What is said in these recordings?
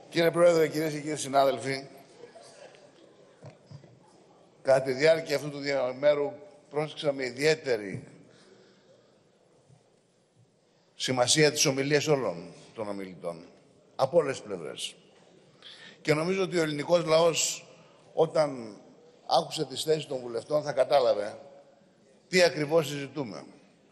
Κύριε Πρόεδρε, κυρίες και κύριοι συνάδελφοι, κατά τη διάρκεια αυτού του διαμέρου πρόσεξα με ιδιαίτερη σημασία τις ομιλίες όλων των ομιλητών, από όλες τις πλευρές. Και νομίζω ότι ο ελληνικός λαός, όταν άκουσε τις θέσεις των βουλευτών, θα κατάλαβε τι ακριβώς συζητούμε.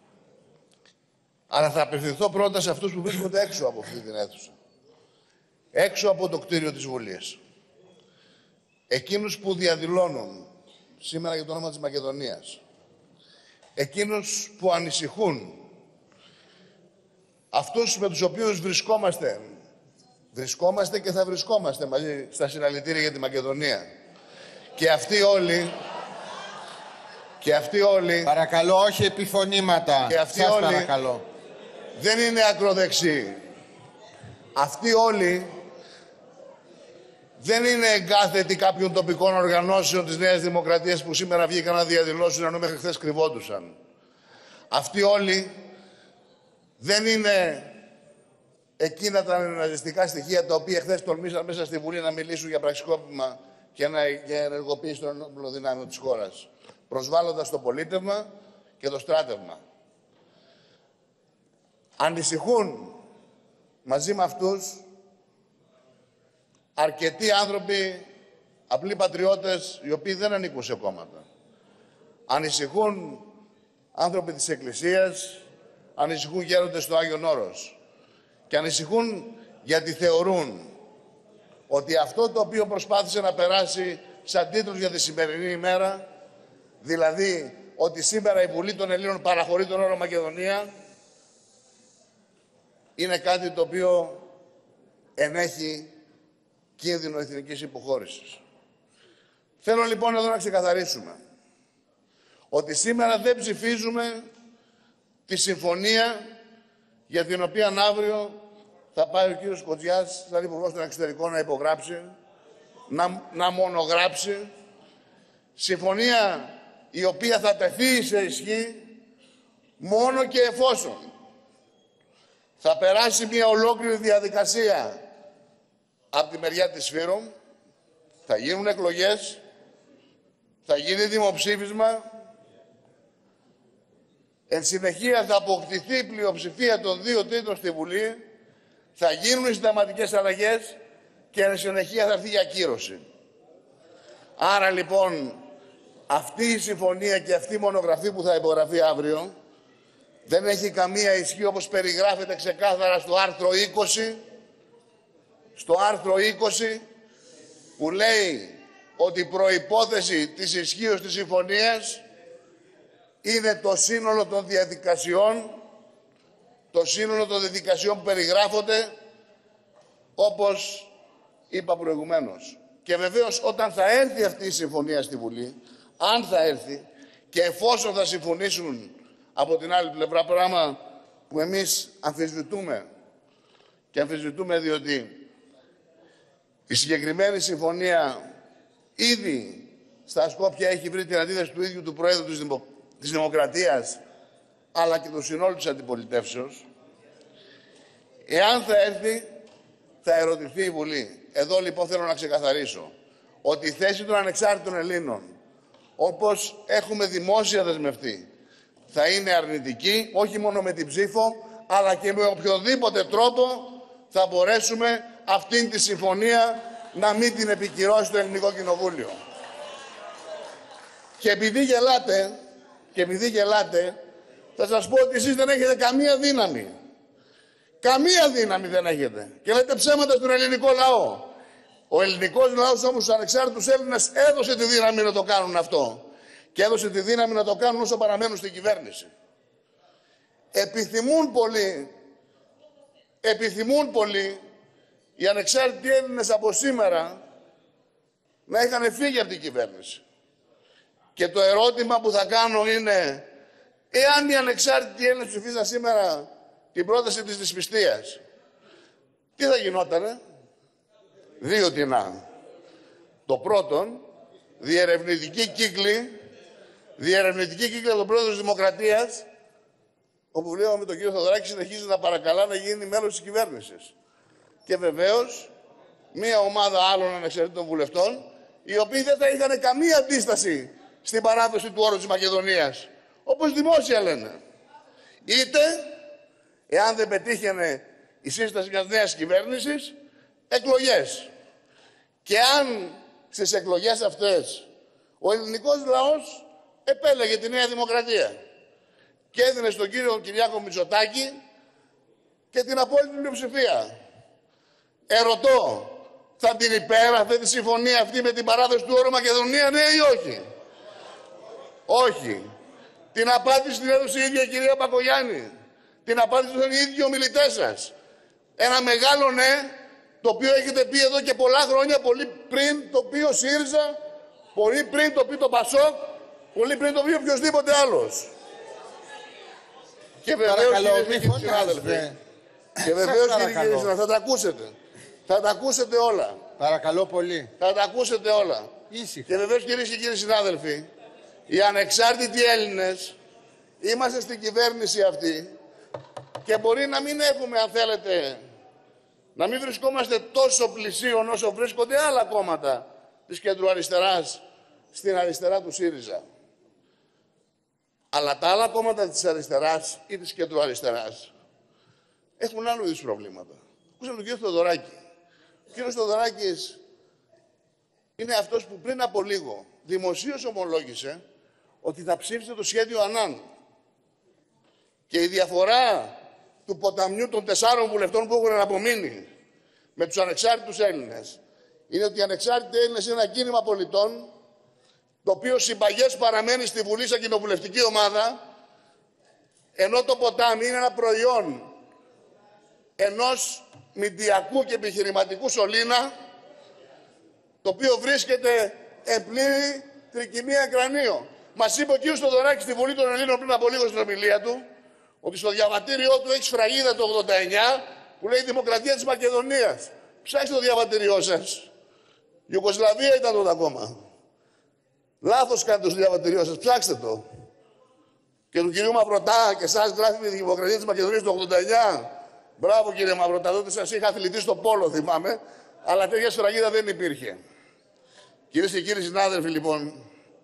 Αλλά θα απευθυνθώ πρώτα σε αυτούς που βρίσκονται έξω από αυτή την αίθουσα. Έξω από το κτίριο της Βουλής. Εκείνους που διαδηλώνουν σήμερα για το όνομα της Μακεδονίας. Εκείνους που ανησυχούν. Αυτούς με τους οποίους βρισκόμαστε και θα βρισκόμαστε μαζί στα συλλαλητήρια για τη Μακεδονία. Και αυτοί όλοι... Παρακαλώ, όχι επιφωνήματα. Και αυτοί σας όλοι παρακαλώ. Δεν είναι ακροδεξιοί. Αυτοί όλοι δεν είναι εγκάθετοι κάποιων τοπικών οργανώσεων της Νέας Δημοκρατίας που σήμερα βγήκαν να διαδηλώσουν ενώ μέχρι χθες κρυβόντουσαν. Αυτοί όλοι δεν είναι εκείνα τα ναζιστικά στοιχεία τα οποία χθες τολμήσαν μέσα στη Βουλή να μιλήσουν για πραξικόπημα και για ενεργοποίηση των ενόπλων δυνάμεων της χώρας, προσβάλλοντας το πολίτευμα και το στράτευμα. Ανησυχούν μαζί με αυτούς αρκετοί άνθρωποι, απλοί πατριώτες, οι οποίοι δεν ανήκουν σε κόμματα. Ανησυχούν άνθρωποι της Εκκλησίας, ανησυχούν γέροντες στο Άγιον Όρος. Και ανησυχούν γιατί θεωρούν ότι αυτό το οποίο προσπάθησε να περάσει σαν τίτλος για τη σημερινή ημέρα, δηλαδή ότι σήμερα η Βουλή των Ελλήνων παραχωρεί τον όρο Μακεδονία, είναι κάτι το οποίο ενέχει κίνδυνο εθνικής υποχώρησης. Θέλω λοιπόν εδώ να ξεκαθαρίσουμε ότι σήμερα δεν ψηφίζουμε τη συμφωνία για την οποία αύριο θα πάει ο κύριος Κοτζιάς, σαν υπουργός των εξωτερικών, να υπογράψει, να μονογράψει. Συμφωνία η οποία θα τεθεί σε ισχύ μόνο και εφόσον θα περάσει μια ολόκληρη διαδικασία από τη μεριά της ΦΥΡΟΜ, θα γίνουν εκλογές, θα γίνει δημοψήφισμα, εν συνεχεία θα αποκτηθεί πλειοψηφία των 2/3 στη Βουλή, θα γίνουν οι συνταγματικές αλλαγές και εν συνεχεία θα έρθει η ακύρωση. Άρα λοιπόν αυτή η συμφωνία και αυτή η μονογραφή που θα υπογραφεί αύριο δεν έχει καμία ισχύ όπως περιγράφεται ξεκάθαρα στο άρθρο 20, που λέει ότι η προϋπόθεση της ισχύως της συμφωνίας είναι το σύνολο των διαδικασιών, που περιγράφονται όπως είπα προηγουμένως. Και βεβαίως όταν θα έρθει αυτή η συμφωνία στη Βουλή, αν θα έρθει και εφόσον θα συμφωνήσουν από την άλλη πλευρά, πράγμα που εμείς αμφισβητούμε, και αμφισβητούμε διότι η συγκεκριμένη συμφωνία ήδη στα Σκόπια έχει βρει την αντίθεση του ίδιου του Προέδρου της Δημοκρατίας, αλλά και του συνόλου της αντιπολιτεύσεως. Εάν θα έρθει, θα ερωτηθεί η Βουλή. Εδώ λοιπόν θέλω να ξεκαθαρίσω ότι η θέση των ανεξάρτητων Ελλήνων, όπως έχουμε δημόσια δεσμευτεί, θα είναι αρνητική, όχι μόνο με την ψήφο, αλλά και με οποιοδήποτε τρόπο θα μπορέσουμε αυτήν τη συμφωνία να μην την επικυρώσει το Ελληνικό Κοινοβούλιο. Και επειδή γελάτε, θα σας πω ότι εσείς δεν έχετε καμία δύναμη. Καμία δύναμη δεν έχετε. Και λέτε ψέματα στον ελληνικό λαό. Ο ελληνικός λαός όμως, τους ανεξάρτητους Έλληνες, έδωσε τη δύναμη να το κάνουν αυτό. Και έδωσε τη δύναμη να το κάνουν όσο παραμένουν στην κυβέρνηση. Επιθυμούν πολύ οι ανεξάρτητοι Έλληνες από σήμερα να είχαν φύγει από την κυβέρνηση. Και το ερώτημα που θα κάνω είναι, εάν οι ανεξάρτητοι Έλληνες ψηφίσαν σήμερα την πρόταση της δυσπιστίας, τι θα γινότανε? Δύο τινά. Το πρώτον, διερευνητική κύκλη από τον Πρόεδρο της Δημοκρατίας, όπου βλέπαμε τον κύριο Θοδωράκη συνεχίζει να παρακαλά να γίνει μέλος της κυβέρνησης. Και βεβαίως μία ομάδα άλλων ανεξαρτήτων βουλευτών, οι οποίοι δεν θα είχαν καμία αντίσταση στην παράδοση του όρου της Μακεδονίας, όπως δημόσια λένε. Είτε, εάν δεν πετύχαινε η σύσταση μιας νέας κυβέρνησης, εκλογές. Και αν στις εκλογές αυτές ο ελληνικός λαός επέλεγε τη Νέα Δημοκρατία και έδινε στον κύριο Κυριάκο Μητσοτάκη και την απόλυτη πλειοψηφία. Ερωτώ, θα την υπέγραφε τη συμφωνία αυτή με την παράδοση του όρου Μακεδονία, ναι ή όχι? Όχι. Την απάντηση την έδωσε η ίδια η κυρία Μπακογιάννη. Την απάντηση ήταν οι ίδιοι ομιλητές σας. Ένα μεγάλο ναι, το οποίο έχετε πει εδώ και πολλά χρόνια, πολύ πριν το πει ο ΣΥΡΙΖΑ, πολύ πριν το πει το ΠΑΣΟΚ, πολύ πριν το πει οποιοδήποτε άλλος. Και βεβαίως, κυρίες και συνάδελφοι, και βεβαίως, κύριε συνάδελφοι, θα τα ακούσετε. Θα τα ακούσετε όλα. Παρακαλώ πολύ. Θα τα ακούσετε όλα. Ήσυχα. Και βεβαίως, κυρίες και κύριοι συνάδελφοι, οι ανεξάρτητοι Έλληνες είμαστε στην κυβέρνηση αυτή και μπορεί να μην έχουμε, αν θέλετε, να μην βρισκόμαστε τόσο πλησίον όσο βρίσκονται άλλα κόμματα της κεντροαριστεράς στην αριστερά του ΣΥΡΙΖΑ. Αλλά τα άλλα κόμματα της αριστεράς ή της κεντροαριστεράς έχουν άλλου είδους προβλήματα. Ακούσαμε τον κύριο Θοδωράκη. Ο κύριος Θοδωράκης είναι αυτός που πριν από λίγο δημοσίως ομολόγησε ότι θα ψήφισε το σχέδιο Ανάν. Και η διαφορά του ποταμιού των 4 βουλευτών που έχουν απομείνει με τους ανεξάρτητους Έλληνες είναι ότι οι ανεξάρτητοι Έλληνες είναι ένα κίνημα πολιτών το οποίο συμπαγές παραμένει στη Βουλή σαν κοινοβουλευτική ομάδα, ενώ το ποτάμι είναι ένα προϊόν ενός μηντιακού και επιχειρηματικού σωλήνα, το οποίο βρίσκεται εν πλήρη τρικυμία κρανίο. Μας είπε ο κ. Θοδωράκης στη Βουλή των Ελλήνων πριν από λίγο στην ομιλία του, ότι στο διαβατήριό του έχει σφραγίδα το 89 που λέει Δημοκρατία της Μακεδονίας. Ψάξτε το διαβατήριό σας. Ιουγκοσλαβία ήταν τότε ακόμα. Λάθος κάνετε το διαβατήριό σας. Ψάξτε το. Και του κυρίου Μαυρωτά και εσάς γράφει η Δημοκρατία της Μακεδονίας το 89. Μπράβο κύριε Μαυρωτά, τότε σας είχα αθλητή στο πόλο, θυμάμαι, αλλά τέτοια σφραγίδα δεν υπήρχε. Κυρίες και κύριοι συνάδελφοι, λοιπόν,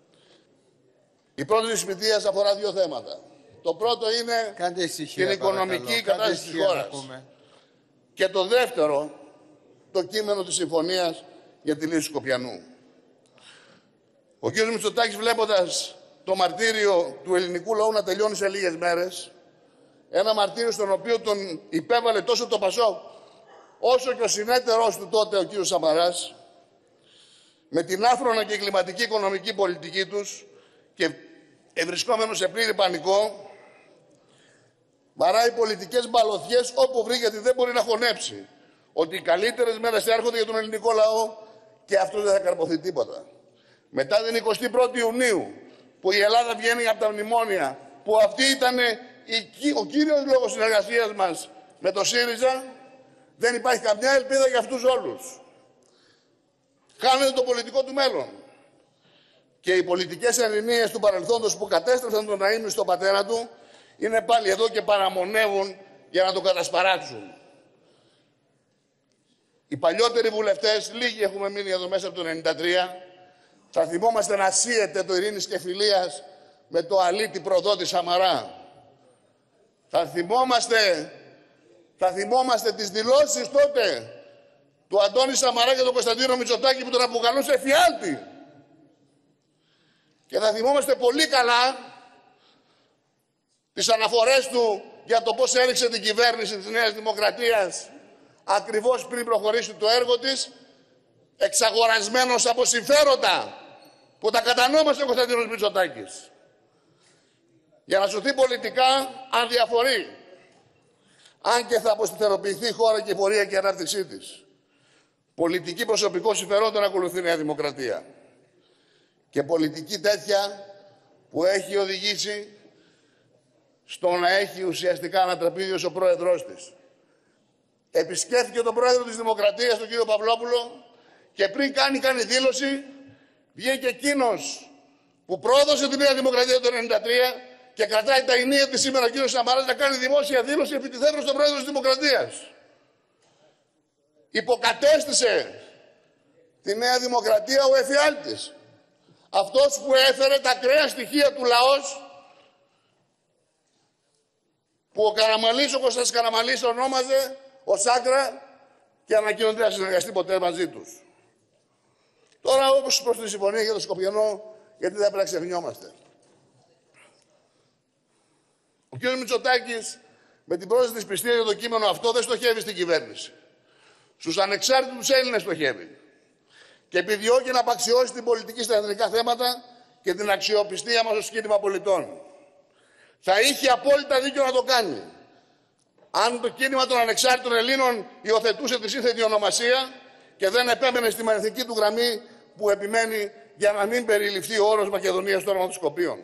η πρώτη της θητείας αφορά 2 θέματα. Το πρώτο είναι την οικονομική κατάσταση της χώρας. Και το δεύτερο, το κείμενο της συμφωνίας για τη λύση του Σκοπιανού. Ο κ. Μητσοτάκης, βλέποντας το μαρτύριο του ελληνικού λαού να τελειώνει σε λίγες μέρες, ένα μαρτύριο στον οποίο τον υπέβαλε τόσο το ΠΑΣΟΚ, όσο και ο συνέτερός του τότε, ο κ. Σαμαράς, με την άφρονα και εγκληματική οικονομική πολιτική τους και ευρισκόμενος σε πλήρη πανικό, βαράει πολιτικές μπαλωθιές όπου βρει, γιατί δεν μπορεί να χωνέψει ότι οι καλύτερες μέρες έρχονται για τον ελληνικό λαό και αυτός δεν θα καρποθεί τίποτα. Μετά την 21η Ιουνίου, που η Ελλάδα βγαίνει από τα μνημόνια, που αυτή ήταν ο κύριος λόγος συνεργασίας μας με το ΣΥΡΙΖΑ, δεν υπάρχει καμιά ελπίδα για αυτούς όλους. Χάνεται το πολιτικό του μέλλον. Και οι πολιτικές ερμηνείες του παρελθόντος που κατέστρεψαν τον αείμνη στον πατέρα του, είναι πάλι εδώ και παραμονεύουν για να τον κατασπαράξουν. Οι παλιότεροι βουλευτές, λίγοι έχουμε μείνει εδώ μέσα από το 1993, θα θυμόμαστε να σύεται το Ειρήνης και Φιλίας με το αλήτη προδότη Σαμαρά. Θα θυμόμαστε τις δηλώσεις τότε του Αντώνη Σαμαρά και του Κωνσταντίνου Μητσοτάκη που τον αποκαλούσε εφιάλτη. Και θα θυμόμαστε πολύ καλά τις αναφορές του για το πώς έριξε την κυβέρνηση της Νέας Δημοκρατίας ακριβώς πριν προχωρήσει το έργο της, εξαγορασμένος από συμφέροντα που τα κατανόμασε ο Κωνσταντίνος Μητσοτάκης. Για να σωθεί πολιτικά, αν διαφορεί, αν και θα αποστηθεροποιηθεί η χώρα και η πορεία και η ανάπτυξή της. Πολιτική προσωπικό συμφερόντων ακολουθεί η Νέα Δημοκρατία. Και πολιτική τέτοια που έχει οδηγήσει στο να έχει ουσιαστικά ανατραπεί ο πρόεδρός της. Επισκέφθηκε τον πρόεδρο της Δημοκρατίας, τον κύριο Παυλόπουλο, και πριν κάνει δήλωση, βγήκε εκείνος που πρόδωσε τη Νέα Δημοκρατία το 1993 και κρατάει τα ενία της σήμερα ο κύριος Σαμαράς να κάνει δημόσια δήλωση επιτιθέμενος στον πρόεδρο της Δημοκρατίας. υποκατέστησε τη Νέα Δημοκρατία ο εφιάλτης. Αυτός που έφερε τα ακραία στοιχεία του λαός, που ο Καραμανλής, ο Κώστας Καραμανλής, ονόμαζε ως άκρα και ανακοίνωνε να συνεργαστεί ποτέ μαζί τους. Τώρα, όπως προς τη συμφωνία για το Σκοπιανό, γιατί δεν πρέπει να ξεχνιόμαστε. Ο κ. Μητσοτάκης, με την πρόσθεση της πιστείας για το κείμενο αυτό, δεν στοχεύει στην κυβέρνηση. Στους ανεξάρτητους Έλληνες στοχεύει. Και επιδιώκει να απαξιώσει την πολιτική στα εθνικά θέματα και την αξιοπιστία μας ως κίνημα πολιτών. Θα είχε απόλυτα δίκιο να το κάνει, αν το κίνημα των ανεξάρτητων Ελλήνων υιοθετούσε τη σύνθετη ονομασία και δεν επέμενε στη μανιθική του γραμμή που επιμένει για να μην περιληφθεί ο όρος Μακεδονία στο όνομα των Σκοπίων.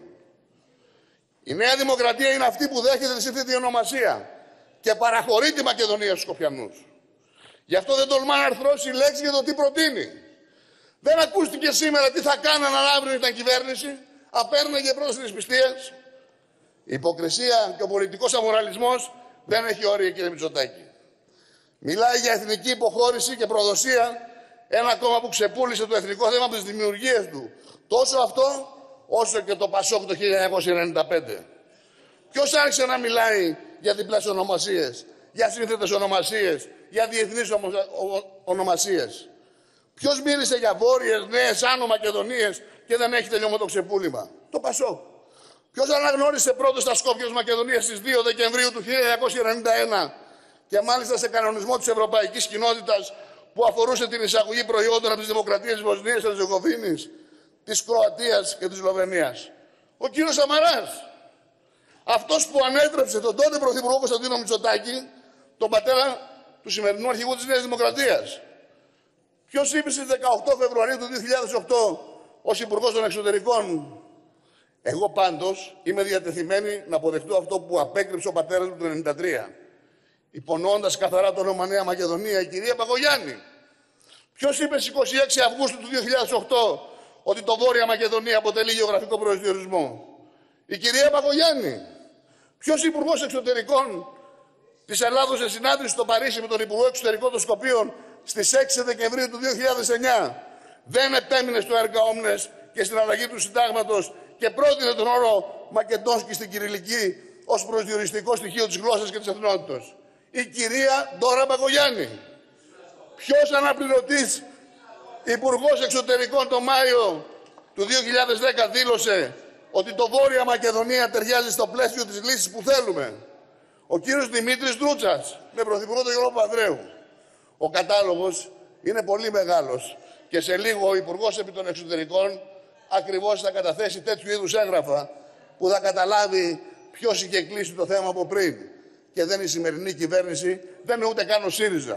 Η Νέα Δημοκρατία είναι αυτή που δέχεται τη σύνθετη ονομασία και παραχωρεί τη Μακεδονία στους Σκοπιανούς. Γι' αυτό δεν τολμά να αρθρώσει λέξη για το τι προτείνει. Δεν ακούστηκε σήμερα τι θα κάνανε αν αύριο ήταν κυβέρνηση, απέρναγε πρόσθεση της πιστείας. Η υποκρισία και ο πολιτικός αμοραλισμός δεν έχει όρια, κύριε Μητσοτάκη. Μιλάει για εθνική υποχώρηση και προδοσία, ένα κόμμα που ξεπούλησε το εθνικό θέμα από τις δημιουργίες του. Τόσο αυτό, όσο και το Πασόκ το 1995. Ποιος άρχισε να μιλάει για διπλές ονομασίες, για σύνθετες ονομασίες, για διεθνείς ονομασίες? Ποιος μίλησε για βόρειες, νέες, άνω Μακεδονίες και δεν έχει τελειώσει το ξεπούλημα? Το Πασόκ. Ποιος αναγνώρισε πρώτος τα Σκόπια της Μακεδονίας στις 2 Δεκεμβρίου του 1991 και μάλιστα σε κανονισμό της Ευρωπαϊκής Κοινότητας που αφορούσε την εισαγωγή προϊόντων από τις δημοκρατίες της Βοσνίας και Ερζεγοβίνης, της Κροατίας και της Σλοβενίας? Ο κύριος Σαμαράς. Αυτός που ανέτρεψε τον τότε Πρωθυπουργό Κωνσταντίνο Μητσοτάκη, τον πατέρα του σημερινού αρχηγού της Νέας Δημοκρατίας. Ποιος είπε στις 18 Φεβρουαρίου του 2008 ως Υπουργός των Εξωτερικών: εγώ πάντως είμαι διατεθειμένη να αποδεχτώ αυτό που απέκρυψε ο πατέρας μου το 1993, υπονοώντας καθαρά το όνομα Νέα Μακεδονία, η κυρία Παγωγιάννη? Ποιος είπε στις 26 Αυγούστου του 2008 ότι το Βόρεια Μακεδονία αποτελεί γεωγραφικό προσδιορισμό? Η κυρία Παγωγιάννη. Ποιος Υπουργός Εξωτερικών της Ελλάδος σε συνάντηση στο Παρίσι με τον Υπουργό Εξωτερικών των Σκοπίων στις 6 Δεκεμβρίου του 2009 δεν επέμεινε στο έργα Όμνες και στην αλλαγή του συντάγματος και πρότεινε τον όρο Μακεδόνσκι στην κυριλική ως προσδιοριστικό στοιχείο της γλώσσας και της εθνότητας? Η κυρία Ντόρα Παγωγιάννη. Ποιος αναπληρωτής Υπουργός Εξωτερικών το Μάιο του 2010 δήλωσε ότι το Βόρεια Μακεδονία ταιριάζει στο πλαίσιο της λύσης που θέλουμε? Ο κύριος Δημήτρης Δρούτσας, με πρωθυπουργό τον Γιώργο Παπανδρέου. Ο κατάλογος είναι πολύ μεγάλος και σε λίγο ο Υπουργός επί των Εξωτερικών ακριβώς θα καταθέσει τέτοιου είδους έγγραφα που θα καταλάβει ποιος είχε κλείσει το θέμα από πριν. Και δεν η σημερινή κυβέρνηση, δεν είναι ούτε καν ο ΣΥΡΙΖΑ.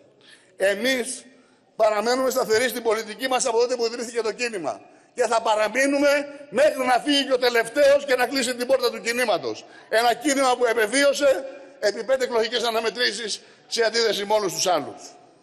Εμείς παραμένουμε σταθεροί στην πολιτική μας από τότε που ιδρύθηκε το κίνημα. Και θα παραμείνουμε μέχρι να φύγει και ο τελευταίος και να κλείσει την πόρτα του κινήματος. Ένα κίνημα που επεβίωσε επί 5 εκλογικές αναμετρήσεις σε αντίθεση με όλους τους άλλους.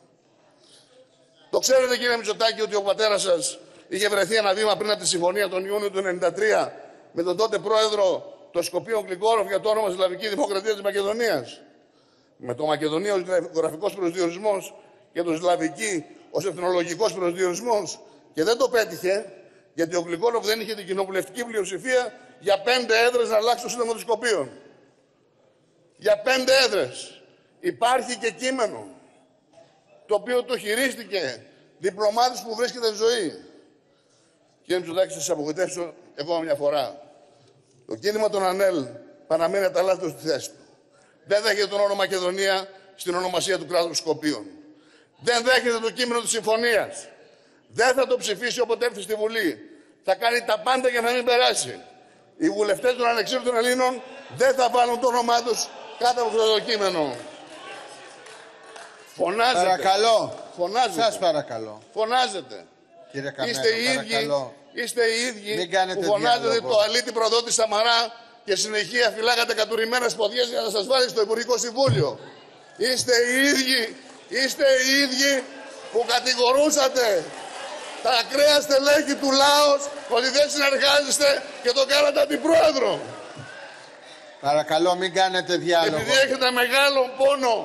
Το ξέρετε, κύριε Μητσοτάκη, ότι ο πατέρας σας είχε βρεθεί ένα βήμα πριν από τη συμφωνία τον Ιούνιο του 1993 με τον τότε πρόεδρο των Σκοπίων Γλυκόροφ για το όνομα Σλαβική Δημοκρατία της Μακεδονίας. Με το Μακεδονία ως γεωγραφικός προσδιορισμός και το Σλαβική ως εθνολογικός προσδιορισμός. Και δεν το πέτυχε, γιατί ο Γλυκόροφ δεν είχε την κοινοβουλευτική πλειοψηφία για 5 έδρες να αλλάξει το Σύνταγμα των Σκοπίων. Για 5 έδρες. Υπάρχει και κείμενο, το οποίο το χειρίστηκε διπλωμάτης που βρίσκεται στη ζωή. Κύριε Μητσοτάκη, σας απογοητεύσω ακόμα μια φορά. Το κίνημα των ΑΝΕΛ παραμένει αταλάκτητο στη θέση του. Δεν δέχεται τον όρο Μακεδονία στην ονομασία του κράτους Σκοπίων. Δεν δέχεται το κείμενο της συμφωνίας. Δεν θα το ψηφίσει όποτε έρθει στη Βουλή. Θα κάνει τα πάντα για να μην περάσει. Οι βουλευτές των ανεξάρτητων Ελλήνων δεν θα βάλουν το όνομά τους κάτω από αυτό το κείμενο. Φωνάζετε. Παρακαλώ. Φωνάζετε. Σας παρακαλώ. Φωνάζετε. Κύριε Καμένο, είστε οι ίδιοι που φωνάζετε το αλήτη προδότη Σαμαρά και συνεχεία φυλάγατε κατουρημένες ποδιές για να σας βάλει στο Υπουργικό Συμβούλιο. Είστε οι ίδιοι που κατηγορούσατε τα ακραία στελέχη του Λάος ότι δεν συνεργάζεστε και το κάνατε αντιπρόεδρο. Παρακαλώ, μην κάνετε διάλογο. Επειδή έχετε μεγάλο πόνο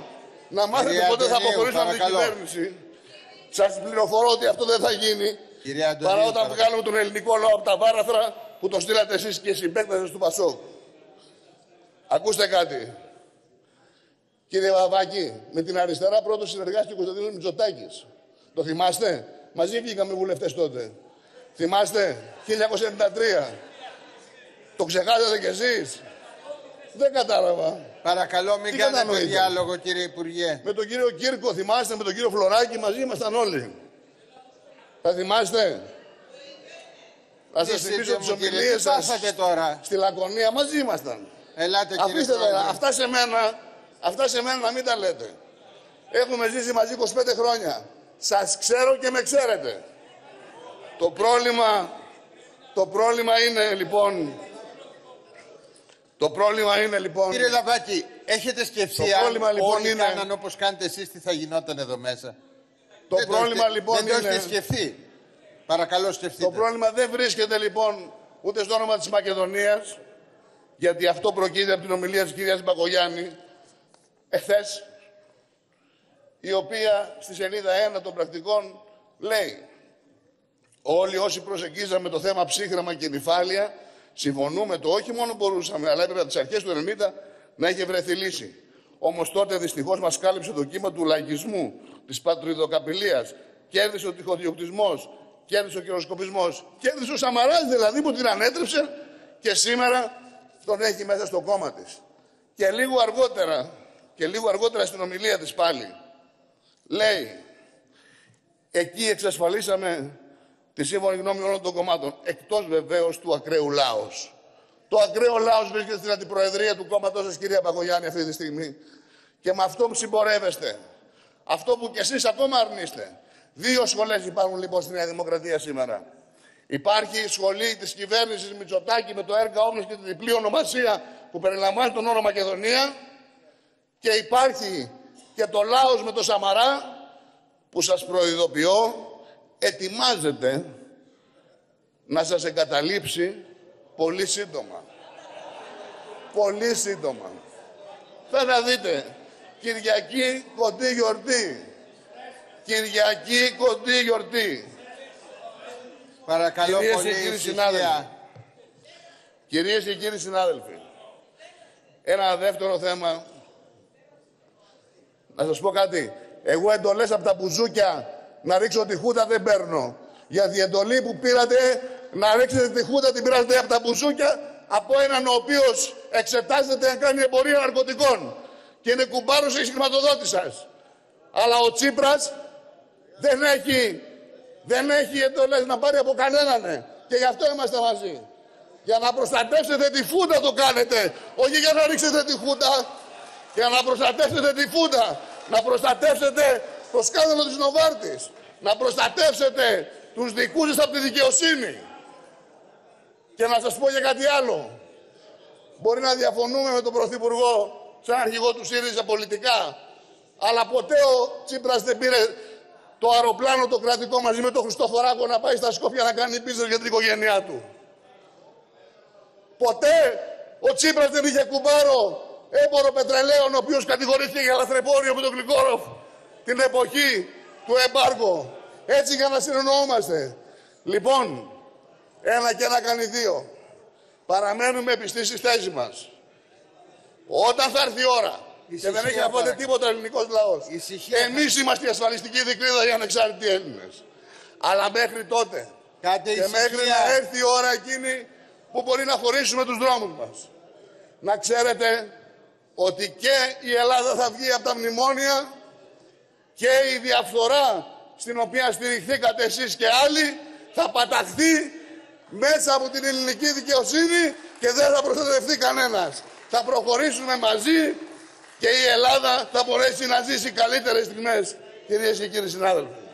να μάθετε πότε θα αποχωρήσουμε από την κυβέρνηση. Σας πληροφορώ ότι αυτό δεν θα γίνει παρά όταν βγάλουμε τον ελληνικό λαό από τα βάραθρα που το στείλατε εσείς και οι συμπαίκτες του Πασόκ. Ακούστε κάτι. Κύριε Βαβάκη, με την αριστερά πρώτος συνεργάστηκε ο Κωνσταντίνος Μητσοτάκης. Το θυμάστε? Μαζί βγήκαμε βουλευτές τότε. Θυμάστε? 1993. Το ξεχάσατε κι εσείς? Δεν κατάλαβα. Παρακαλώ, μην κάνετε διάλογο, κύριε Υπουργέ. Με τον κύριο Κύρκο, θυμάστε? Με τον κύριο Φλωράκη, μαζί ήμασταν όλοι. Θα θυμάστε? Θα σας θυμίσω τις ομιλίες σας στη Λακωνία, μαζί ήμασταν. Ελάτε, κύριε. Αφήστε τα, αυτά σε μένα να μην τα λέτε. Έχουμε ζήσει μαζί 25 χρόνια. Σας ξέρω και με ξέρετε. Το πρόβλημα είναι λοιπόν... Κύριε Λαβάκη, έχετε σκεφτεί αν όλοι κάναν όπως κάνετε εσείς τι θα γινόταν εδώ μέσα? Το πρόβλημα λοιπόν είναι... Δεν το έχετε σκεφτεί. Παρακαλώ, σκεφτείτε. Το πρόβλημα δεν βρίσκεται λοιπόν ούτε στο όνομα της Μακεδονίας, γιατί αυτό προκύπτει από την ομιλία της κυρίας Μπακογιάννη εχθές, η οποία στη σελίδα 1 των πρακτικών λέει: όλοι όσοι προσεγγίζαμε το θέμα ψύχραμα και νυφάλια, συμφωνούμε το όχι μόνο μπορούσαμε, αλλά έπρεπε από τις αρχές του 1990 να έχει βρεθεί λύση. Όμως τότε δυστυχώς μας κάλυψε το κύμα του λαϊκισμού, της πατριδοκαπηλείας, κέρδισε ο τυχοδιοκτισμός, κέρδισε ο κυροσκοπισμός, κέρδισε ο Σαμαράς δηλαδή που την ανέτρεψε και σήμερα τον έχει μέσα στο κόμμα της. Και λίγο αργότερα στην ομιλία της πάλι λέει: εκεί εξασφαλίσαμε τη σύμφωνη γνώμη όλων των κομμάτων, εκτός βεβαίως του ακραίου λάος. Το ακραίο λάος βρίσκεται στην αντιπροεδρία του κόμματός σας, κυρία Μπακογιάννη, αυτή τη στιγμή. Και με αυτό συμπορεύεστε. Αυτό που κι εσείς ακόμα αρνείστε. Δύο σχολές υπάρχουν λοιπόν στη Νέα Δημοκρατία σήμερα. Υπάρχει η σχολή της κυβέρνησης Μητσοτάκη με το έργα όμνος και τη διπλή ονομασία που περιλαμβάνει τον όρο Μακεδονία. Και υπάρχει και το λάος με το Σαμαρά που σας προειδοποιώ ετοιμάζεται να σας εγκαταλείψει πολύ σύντομα. Πολύ σύντομα. Θα τα δείτε. Κυριακή κοντή γιορτή. Κυριακή κοντή γιορτή. Παρακαλώ πολύ, κυρίες και κύριοι συνάδελφοι, ένα δεύτερο θέμα. Να σας πω κάτι. Εγώ εντολές από τα μπουζούκια να ρίξω τη χούτα δεν παίρνω. Γιατί η εντολή που πήρατε να ρίξετε τη χούτα την πήρατε από τα μπουζούκια από έναν ο οποίος εξετάζεται αν κάνει εμπορία ναρκωτικών και είναι κουμπάρος και χρηματοδότη σας. Αλλά ο Τσίπρας δεν έχει εντολές να πάρει από κανέναν. Και γι' αυτό είμαστε μαζί. Για να προστατεύσετε τη φούντα το κάνετε. Όχι για να ρίξετε τη χούτα. Για να προστατεύσετε τη φούντα. Να προστατεύσετε το σκάνδαλο της Νοβάρτης. Να προστατεύσετε τους δικούς σας από τη δικαιοσύνη. Και να σας πω για κάτι άλλο. Μπορεί να διαφωνούμε με τον Πρωθυπουργό σαν αρχηγό του ΣΥΡΙΖΑ πολιτικά. Αλλά ποτέ ο Τσίπρας δεν πήρε το αεροπλάνο το κρατικό μαζί με τον Χριστόφοράκο να πάει στα Σκόπια να κάνει business για την οικογένειά του. Ποτέ ο Τσίπρας δεν είχε κουμπάρο έμπορο πετρελαίων, ο οποίος κατηγορήθηκε για λαθρεμπόριο με τον Γλυκόροφ την εποχή του εμπάργου. Έτσι για να συνεννοούμαστε. Λοιπόν, ένα και ένα κάνει δύο. Παραμένουμε πιστοί στη θέση μας. Όταν θα έρθει η ώρα και δεν έχει αφότε τίποτα ο ελληνικός λαός, εμείς είμαστε η ασφαλιστική δικλείδα για ανεξάρτητοι Έλληνες. Αλλά μέχρι τότε και μέχρι να έρθει η ώρα εκείνη που μπορεί να χωρίσουμε τους δρόμους μας, να ξέρετε ότι και η Ελλάδα θα βγει από τα μνημόνια και η διαφθορά στην οποία στηριχθήκατε εσείς και άλλοι θα παταχθεί μέσα από την ελληνική δικαιοσύνη και δεν θα προστατευτεί κανένας. Θα προχωρήσουμε μαζί και η Ελλάδα θα μπορέσει να ζήσει καλύτερες στιγμές, κυρίες και κύριοι συνάδελφοι.